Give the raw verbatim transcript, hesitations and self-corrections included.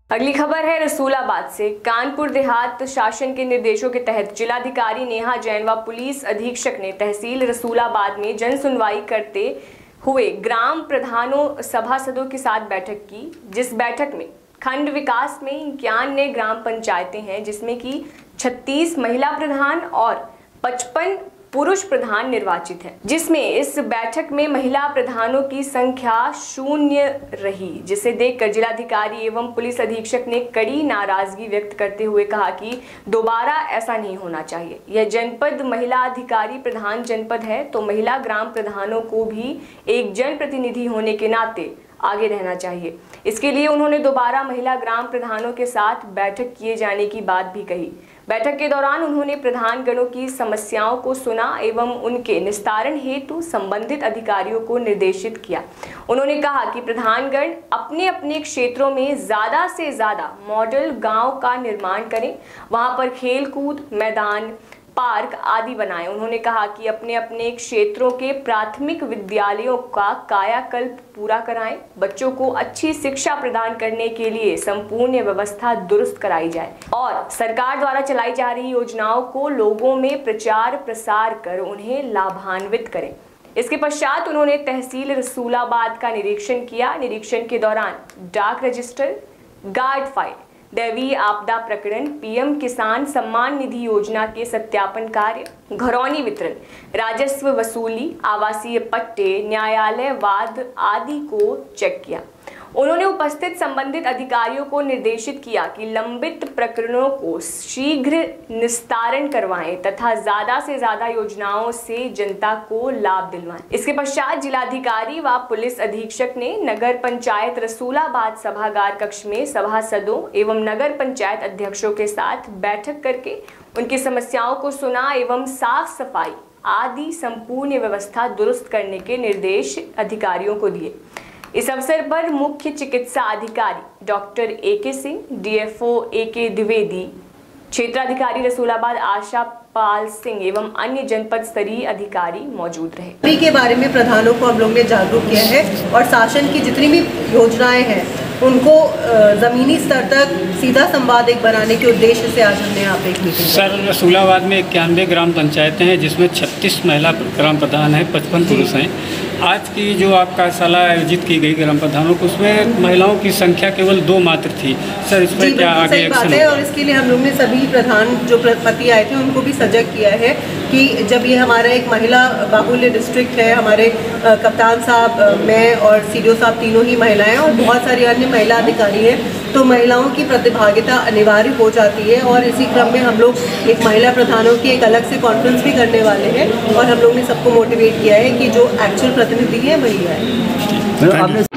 अगली खबर है रसूलाबाद से। कानपुर देहात शासन के निर्देशों के तहत जिलाधिकारी नेहा जैन व पुलिस अधीक्षक ने तहसील रसूलाबाद में जन सुनवाई करते हुए ग्राम प्रधानों सभासदों के साथ बैठक की, जिस बैठक में खंड विकास में इक्यानवे ग्राम पंचायतें हैं, जिसमें कि छत्तीस महिला प्रधान और पचपन पुरुष प्रधान निर्वाचित हैं, जिसमें इस बैठक में महिला प्रधानों की संख्या शून्य रही, जिसे देखकर जिलाधिकारी एवं पुलिस अधीक्षक ने कड़ी नाराजगी व्यक्त करते हुए कहा कि दोबारा ऐसा नहीं होना चाहिए। यह जनपद महिला अधिकारी प्रधान जनपद है, तो महिला ग्राम प्रधानों को भी एक जनप्रतिनिधि होने के नाते आगे रहना चाहिए। इसके लिए उन्होंने दोबारा महिला ग्राम प्रधानों के साथ बैठक किए जाने की बात भी कही। बैठक के दौरान उन्होंने प्रधानगणों की समस्याओं को सुना एवं उनके निस्तारण हेतु संबंधित अधिकारियों को निर्देशित किया। उन्होंने कहा कि प्रधानगण अपने अपने क्षेत्रों में ज्यादा से ज्यादा मॉडल गांव का निर्माण करें, वहां पर खेल कूद मैदान, पार्क आदि बनाएं। उन्होंने कहा कि अपने अपने क्षेत्रों के प्राथमिक विद्यालयों का कायाकल्प पूरा कराएं, बच्चों को अच्छी शिक्षा प्रदान करने के लिए संपूर्ण व्यवस्था दुरुस्त कराई जाए और सरकार द्वारा चलाई जा रही योजनाओं को लोगों में प्रचार प्रसार कर उन्हें लाभान्वित करें। इसके पश्चात उन्होंने तहसील रसूलाबाद का निरीक्षण किया। निरीक्षण के दौरान डाक रजिस्टर, गार्ड फाइल, दैवीय आपदा प्रकरण, पीएम किसान सम्मान निधि योजना के सत्यापन कार्य, घरौनी वितरण, राजस्व वसूली, आवासीय पट्टे, न्यायालय वाद आदि को चेक किया। उन्होंने उपस्थित संबंधित अधिकारियों को निर्देशित किया कि लंबित प्रकरणों को शीघ्र निस्तारण करवाएं तथा ज्यादा से ज्यादा योजनाओं से जनता को लाभ दिलवाएं। इसके पश्चात जिलाधिकारी व पुलिस अधीक्षक ने नगर पंचायत रसूलाबाद सभागार कक्ष में सभासदों एवं नगर पंचायत अध्यक्षों के साथ बैठक करके उनकी समस्याओं को सुना एवं साफ सफाई आदि संपूर्ण व्यवस्था दुरुस्त करने के निर्देश अधिकारियों को दिए। इस अवसर पर मुख्य चिकित्सा अधिकारी डॉक्टर ए के सिंह, डीएफओ ए के द्विवेदी, क्षेत्राधिकारी रसूलाबाद आशा पाल सिंह एवं अन्य जनपद स्तरीय अधिकारी मौजूद रहे। सभी के बारे में प्रधानों को हम लोग ने जागरूक किया है और शासन की जितनी भी योजनाएं हैं उनको जमीनी स्तर तक सीधा संवाद एक बनाने के उद्देश्य से आज हमने यहाँ पे एक मीटिंग। सर, रसूलाबाद में इक्यानवे ग्राम पंचायतें हैं, जिसमें छत्तीस महिला ग्राम प्रधान हैं, पचपन पुरुष हैं। आज की जो आपका सलाह आयोजित की गई ग्राम प्रधानों को, उसमें महिलाओं की संख्या केवल दो मात्र थी। सर, इस पर क्या आगे एक्शन है? और इसके लिए हम लोग ने सभी प्रधान जो पति आए थे उनको भी सजग किया है कि जब ये हमारा एक महिला बाहुल्य डिस्ट्रिक्ट है, हमारे कप्तान साहब, मैं और सीडीओ साहब तीनों ही महिलाएं और बहुत सारी अन्य महिला अधिकारी हैं, तो महिलाओं की प्रतिभागिता अनिवार्य हो जाती है। और इसी क्रम में हम लोग एक महिला प्रधानों की एक अलग से कॉन्फ्रेंस भी करने वाले हैं और हम लोग ने सबको मोटिवेट किया है कि जो एक्चुअल प्रतिनिधि है वही है।